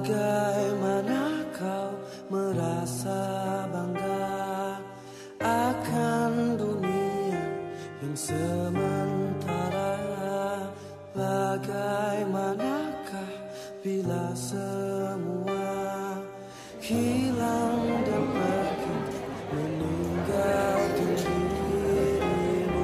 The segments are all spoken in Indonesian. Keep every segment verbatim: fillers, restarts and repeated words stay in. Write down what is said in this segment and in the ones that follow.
Bagaimana kau merasa bangga akan dunia yang sementara? Bagaimanakah bila semua hilang dan pergi meninggalkan dirimu?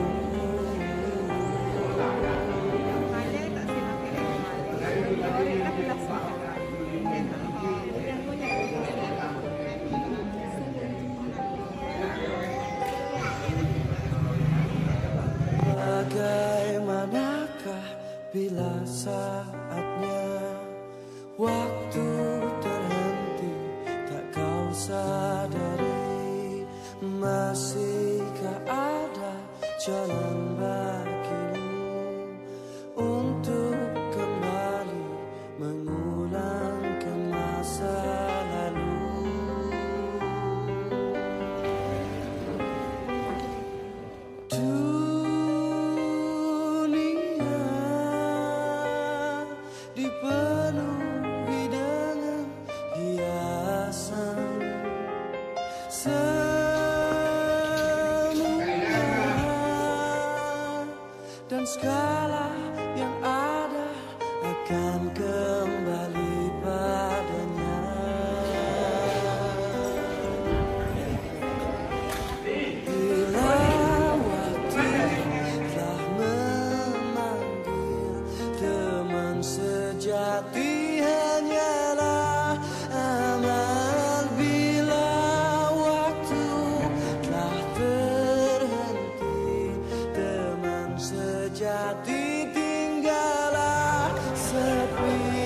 Bagaimanakah bila saatnya waktu terhenti, tak kau sadari? Masihkah ada jalan bagimu untuk kembali mengulangkan masa lalu? Dipenuhi dengan hiasan semua, dan segala yang ada akan kembali padanya. Bila waktu telah memanggil, teman sejati hanyalah amal. Bila waktu telah terhenti, teman sejati tinggallah sepi.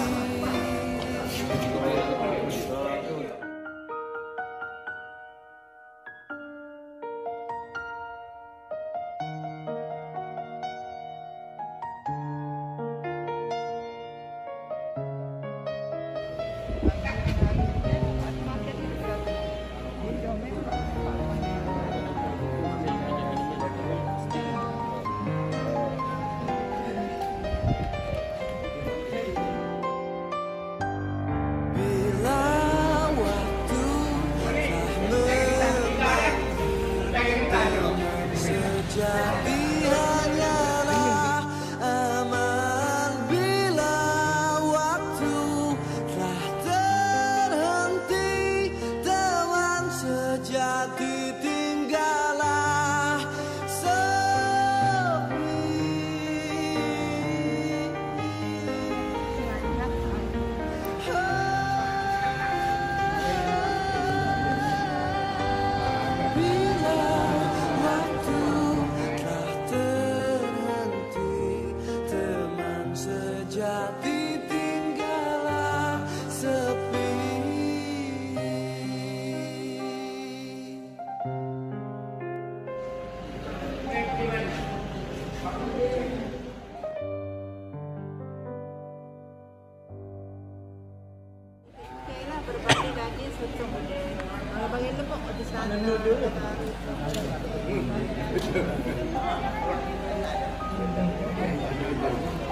Jadi hanyalah aman. Bila waktu telah terhenti, teman sejati tinggallah sepi. Bila waktu sejati tinggallah sepi. Kailah berbagi daging sotong. Bagi lepok di sana. Betul.